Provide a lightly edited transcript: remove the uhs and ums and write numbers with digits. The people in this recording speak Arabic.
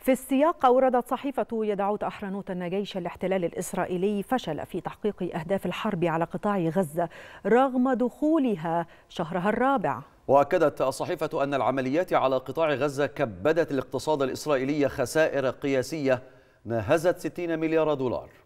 في السياق أوردت صحيفة يدعوت أحرنوت أن جيش الاحتلال الإسرائيلي فشل في تحقيق أهداف الحرب على قطاع غزة رغم دخولها شهرها الرابع. وأكدت الصحيفة أن العمليات على قطاع غزة كبدت الاقتصاد الإسرائيلي خسائر قياسية ناهزت 60 مليار دولار.